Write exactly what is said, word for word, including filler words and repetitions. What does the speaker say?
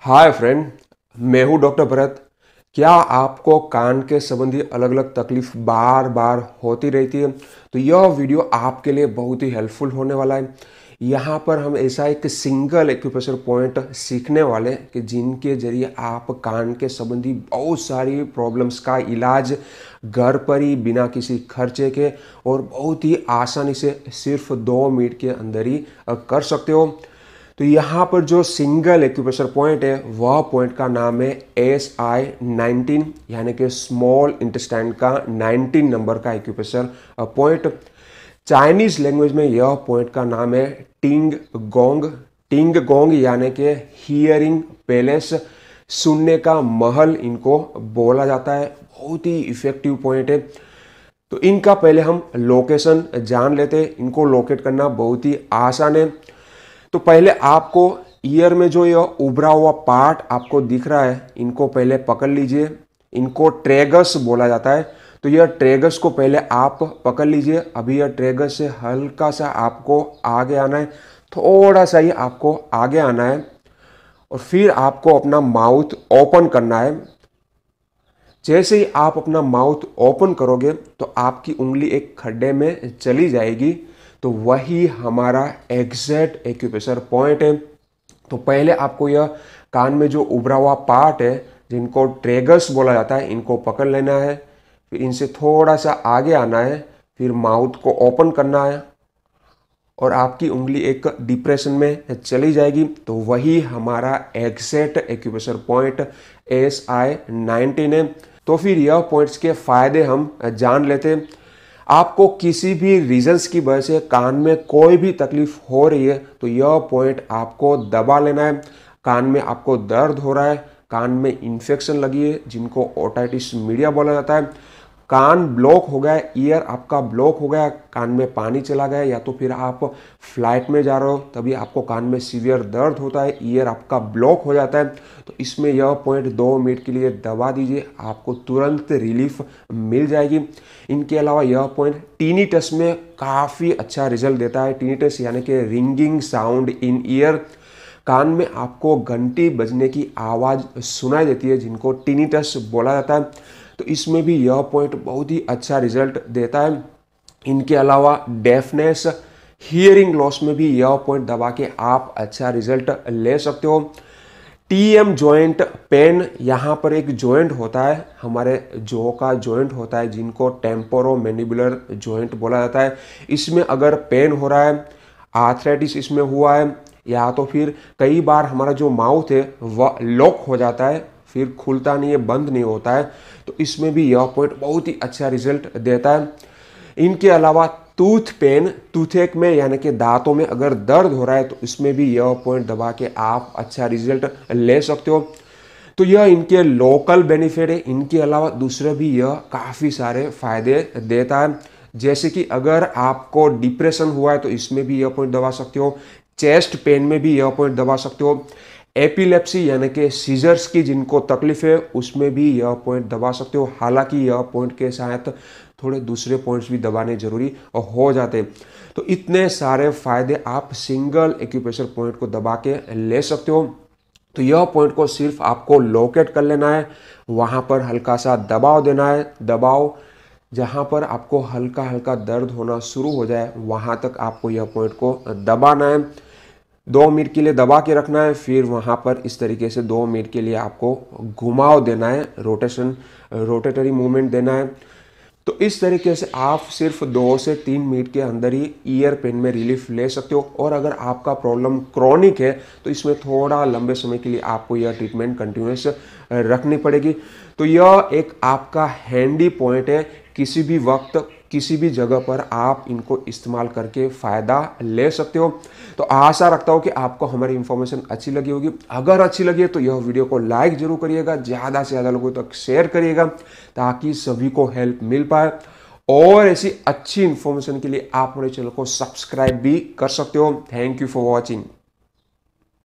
Hi friend, मैं हूं doctor Bharat. क्या आपको कान के संबंधी अलग अलग तकलीफ बार बार होती रहती है? तो यह वीडियो आपके लिए बहुत ही हेल्पफुल होने वाला है। यहाँ पर हम ऐसा एक सिंगल एक्यूप्रेशर पॉइंट सीखने वाले हैं कि जिनके जरिए आप कान के संबंधी बहुत सारी प्रॉब्लम्स का इलाज घर पर ही बिना किसी खर्चे के और बहुत ही आसानी से सिर्फ दो मिनट के अंदर ही कर सकते हो। तो यहाँ पर जो सिंगल एक्यूप्रेशर पॉइंट है वह पॉइंट का नाम है एस आई नाइनटीन, यानी कि स्मॉल इंटेस्टाइन का नाइनटीन नंबर का एक्यूप्रेशर पॉइंट। चाइनीज लैंग्वेज में यह पॉइंट का नाम है टिंग गोंग। टिंग गोंग यानी कि हियरिंग पैलेस, सुनने का महल इनको बोला जाता है। बहुत ही इफेक्टिव पॉइंट है। तो इनका पहले हम लोकेशन जान लेते हैं। इनको लोकेट करना बहुत ही आसान है। तो पहले आपको ईयर में जो यह उभरा हुआ पार्ट आपको दिख रहा है, इनको पहले पकड़ लीजिए। इनको ट्रेगस बोला जाता है। तो यह ट्रेगस को पहले आप पकड़ लीजिए। अभी यह ट्रेगस से हल्का सा आपको आगे आना है, थोड़ा सा ही आपको आगे आना है और फिर आपको अपना माउथ ओपन करना है। जैसे ही आप अपना माउथ ओपन करोगे तो आपकी उंगली एक खड्डे में चली जाएगी। तो वही हमारा एग्जैक्ट एक्यूप्रेशर पॉइंट है। तो पहले आपको यह कान में जो उभरा हुआ पार्ट है, जिनको ट्रेगस बोला जाता है, इनको पकड़ लेना है। फिर इनसे थोड़ा सा आगे आना है, फिर माउथ को ओपन करना है और आपकी उंगली एक डिप्रेशन में चली जाएगी। तो वही हमारा exact acupressure point S I nineteen है। तो फिर यह पॉइंट्स के फायदे हम जान लेते हैं। आपको किसी भी रीजंस की वजह से कान में कोई भी तकलीफ हो रही है तो यह पॉइंट आपको दबा लेना है। कान में आपको दर्द हो रहा है, कान में इन्फेक्शन लगी है जिनको ओटाइटिस मीडिया बोला जाता है, कान ब्लॉक हो गया है, ईयर आपका ब्लॉक हो गया, कान में पानी चला गया, या तो फिर आप फ्लाइट में जा रहे हो तभी आपको कान में सीवियर दर्द होता है, ईयर आपका ब्लॉक हो जाता है। तो इसमें यह पॉइंट दो मिनट के लिए दबा दीजिए, आपको तुरंत रिलीफ मिल जाएगी। इनके अलावा यह पॉइंट टिनिटस में काफ़ी अच्छा रिजल्ट देता है। टिनिटस यानी कि रिंगिंग साउंड इन ईयर, कान में आपको घंटी बजने की आवाज़ सुनाई देती है जिनको टिनिटस बोला जाता है। तो इसमें भी यह पॉइंट बहुत ही अच्छा रिजल्ट देता है। इनके अलावा डेफनेस, हियरिंग लॉस में भी यह पॉइंट दबा के आप अच्छा रिजल्ट ले सकते हो। टी एम जॉइंट पेन, यहाँ पर एक जॉइंट होता है, हमारे जॉ का जॉइंट होता है जिनको टेम्पोरोमैंडिबुलर जॉइंट बोला जाता है। इसमें अगर पेन हो रहा है, आर्थराइटिस इसमें हुआ है, या तो फिर कई बार हमारा जो माउथ है वह लॉक हो जाता है, फिर खुलता नहीं है, बंद नहीं होता है, तो इसमें भी यह पॉइंट बहुत ही अच्छा रिजल्ट देता है। इनके अलावा टूथ पेन, टूथेक में यानी कि दांतों में अगर दर्द हो रहा है तो इसमें भी यह पॉइंट दबा के आप अच्छा रिजल्ट ले सकते हो। तो यह इनके लोकल बेनिफिट है। इनके अलावा दूसरे भी यह काफ़ी सारे फायदे देता है। जैसे कि अगर आपको डिप्रेशन हुआ है तो इसमें भी यह पॉइंट दबा सकते हो। चेस्ट पेन में भी यह पॉइंट दबा सकते हो। एपिलेप्सी यानी कि सीजर्स की जिनको तकलीफ है उसमें भी यह पॉइंट दबा सकते हो। हालांकि यह पॉइंट के साथ थोड़े दूसरे पॉइंट्स भी दबाने जरूरी हो जाते हैं। तो इतने सारे फायदे आप सिंगल एक्यूप्रेशर पॉइंट को दबा के ले सकते हो। तो यह पॉइंट को सिर्फ आपको लोकेट कर लेना है, वहाँ पर हल्का सा दबाव देना है। दबाव जहाँ पर आपको हल्का हल्का दर्द होना शुरू हो जाए वहाँ तक आपको यह पॉइंट को दबाना है। दो मिनट के लिए दबा के रखना है। फिर वहाँ पर इस तरीके से दो मिनट के लिए आपको घुमाव देना है, रोटेशन रोटेटरी मूवमेंट देना है। तो इस तरीके से आप सिर्फ दो से तीन मिनट के अंदर ही ईयर पेन में रिलीफ ले सकते हो। और अगर आपका प्रॉब्लम क्रॉनिक है तो इसमें थोड़ा लंबे समय के लिए आपको यह ट्रीटमेंट कंटिन्यूस रखनी पड़ेगी। तो यह एक आपका हैंडी पॉइंट है। किसी भी वक्त किसी भी जगह पर आप इनको इस्तेमाल करके फ़ायदा ले सकते हो। तो आशा रखता हूँ कि आपको हमारी इन्फॉर्मेशन अच्छी लगी होगी। अगर अच्छी लगी है तो यह वीडियो को लाइक जरूर करिएगा, ज़्यादा से ज़्यादा लोगों तक शेयर करिएगा ताकि सभी को हेल्प मिल पाए। और ऐसी अच्छी इन्फॉर्मेशन के लिए आप हमारे चैनल को सब्सक्राइब भी कर सकते हो। Thank you for watching.